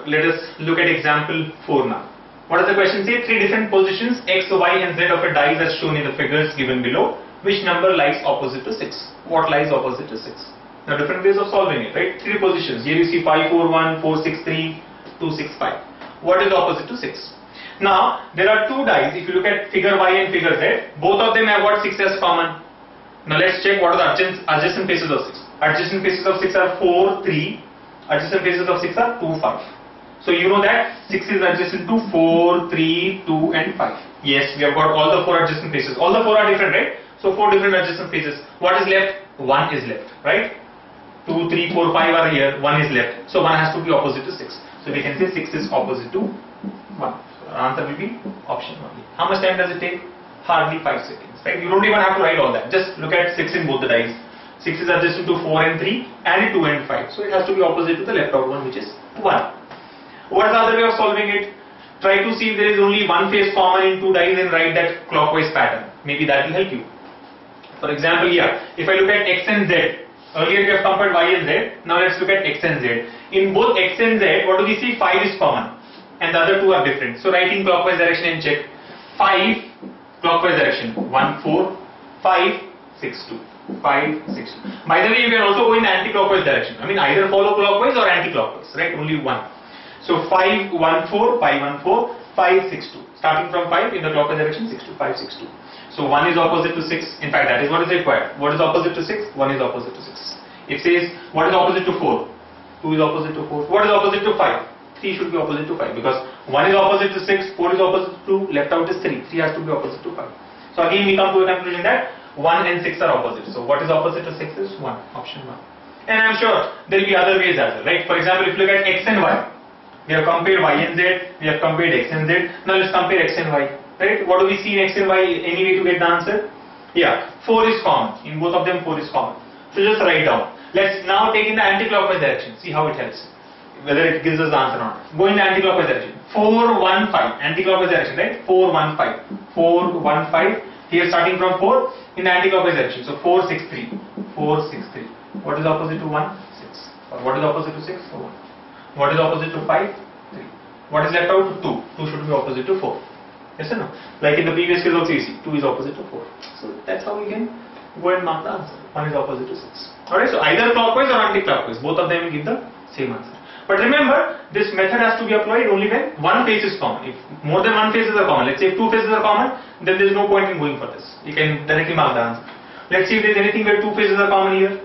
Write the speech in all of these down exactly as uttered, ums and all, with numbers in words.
let us look at example four now. What does the question say? Three different positions X, Y and Z of a dice as shown in the figures given below. Which number lies opposite to six? What lies opposite to six? Now different ways of solving it, right? Three positions. Here you see five, four, one, four, six, three, two, six, five. What is opposite to six? Now there are two dice. If you look at figure Y and figure Z, both of them have what six as common. Now let's check what are the adjacent, adjacent faces of six. Adjacent faces of six are four, three. Adjacent faces of six are two, five. So you know that six is adjacent to four, three, two and five. Yes, we have got all the four adjacent faces. All the four are different, right? So four different adjacent faces. What is left? one is left, right? two, three, four, five are here. one is left. So one has to be opposite to six. So we can say six is opposite to one. So our answer will be option one. How much time does it take? Hardly five seconds, right? You don't even have to write all that. Just look at six in both the dice. six is adjacent to four and three and two and five. So it has to be opposite to the left out one, which is one. What is the other way of solving it? Try to see if there is only one face common in two dice and write that clockwise pattern. Maybe that will help you. For example, here, if I look at X and Z, earlier we have compared Y and Z, now let's look at X and Z. In both X and Z, what do we see? five is common and the other two are different. So write in clockwise direction and check. five, clockwise direction, one, four, five, six, two. five, six, two. By the way, you can also go in anti-clockwise direction. I mean either follow clockwise or anti-clockwise, right? Only one. So five, one, four, five, one, four, five, six, two. Starting from five in the clockwise direction, six, two, five, six, two. So one is opposite to six. In fact, that is what is required. What is opposite to six? one is opposite to six. It says, what is opposite to four? two is opposite to four. What is opposite to five? three should be opposite to five because one is opposite to six, four is opposite to two, left out is three. three has to be opposite to five. So again we come to a conclusion that one and six are opposite. So what is opposite to six is one, option one. And I'm sure there will be other ways as well, right? For example, if you look at X and Y, we have compared Y and Z, we have compared X and Z. Now let's compare X and Y, right? What do we see in X and Y? Any way to get the answer? Yeah, four is common. In both of them, four is common. So just write down. Let's now take in the anti-clockwise direction. See how it helps. Whether it gives us the answer or not. Go in the anti-clockwise direction. four, one, five. Anti-clockwise direction, right? four, one, five. four, one, five. Here starting from four in the anti-clockwise direction. So four, six, three. four, six, three. What is opposite to one? six. Or what is opposite to six? one. What is opposite to five? three. What is left out? two. two should be opposite to four. Yes or no? Like in the previous case also you see, two is opposite to four. So that's how we can go and mark the answer. one is opposite to six. Alright, so either clockwise or anti-clockwise, both of them will give the same answer. But remember, this method has to be applied only when one face is common. If more than one faces are common, let's say if two faces are common, then there is no point in going for this. You can directly mark the answer. Let's see if there is anything where two faces are common here.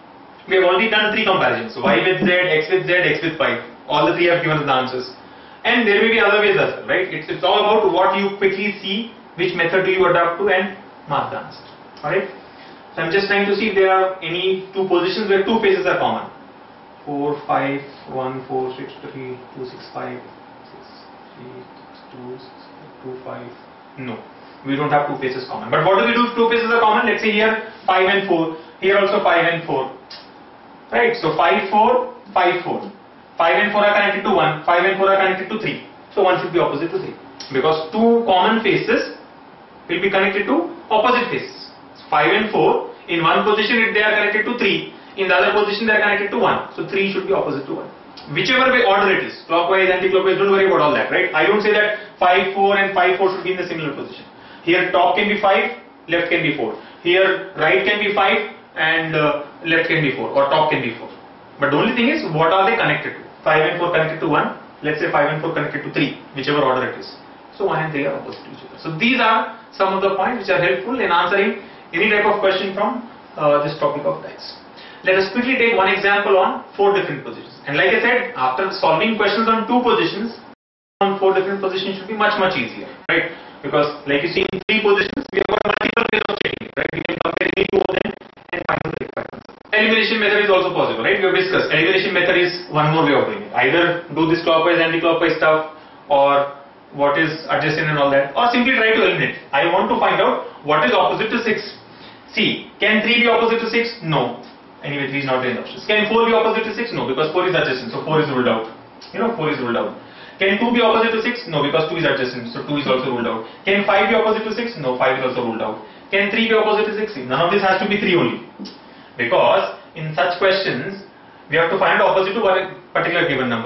We have already done three comparisons. So Y with Z, X with Z, X with Y. All the three have given us the answers. And there may be other ways as well, right? It's, it's all about what you quickly see, which method do you adapt to and mark the answer. Alright? So I'm just trying to see if there are any two positions where two faces are common. four, five, one, four, six, three, two, six, five, six, three, six, two, six, two, five. No, we don't have two faces common. But what do we do if two faces are common? Let's say here five and four. Here also five and four. Right? So five, four, five, four. five and four are connected to one. five and four are connected to three. So one should be opposite to three. Because two common faces will be connected to opposite faces. five and four, in one position they are connected to three. In the other position they are connected to one. So three should be opposite to one. Whichever way order it is, clockwise, anti-clockwise, don't worry about all that, right? I don't say that five, four and five, four should be in the similar position. Here top can be five, left can be four. Here right can be five and uh, left can be four, or top can be four. But the only thing is, what are they connected to? five and four connected to one, let's say five and four connected to three, whichever order it is. So one and three are opposite to each other. So these are some of the points which are helpful in answering any type of question from uh, this topic of dice. Let us quickly take one example on four different positions. And like I said, after solving questions on two positions, on four different positions should be much much easier, right? Because like you see in three positions, we have got multiple ways of checking, right? We can compare any two of them and find the correct answer. Elimination method is also possible, right? We have discussed. Elimination method is one more way of doing it. Either do this clockwise, anti-clockwise stuff, or what is adjacent and all that, or simply try to eliminate. I want to find out what is opposite to six. See, can three be opposite to six? No. Anyway, three is not in the options. Can four be opposite to six? No, because four is adjacent, so four is ruled out. You know, four is ruled out. Can two be opposite to six? No, because two is adjacent, so two is also ruled out. Can five be opposite to six? No, five is also ruled out. Can three be opposite to six? None of this has to be three only. Because in such questions, we have to find opposite to one particular given number.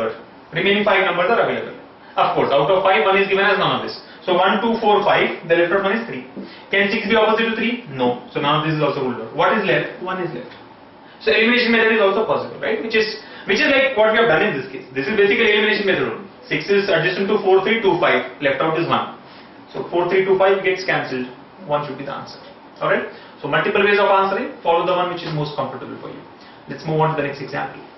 Remaining five numbers are available. Of course, out of five, one is given as none of this. So one, two, four, five, the left out one is three. Can six be opposite to three? No. So now this is also ruled out. What is left? one is left. So elimination method is also possible, right? Which is which is like what we have done in this case. This is basically elimination method only. six is adjacent to four, three, two, five. Left out is one. So four, three, two, five gets cancelled. one should be the answer. Alright. So multiple ways of answering. Follow the one which is most comfortable for you. Let's move on to the next example.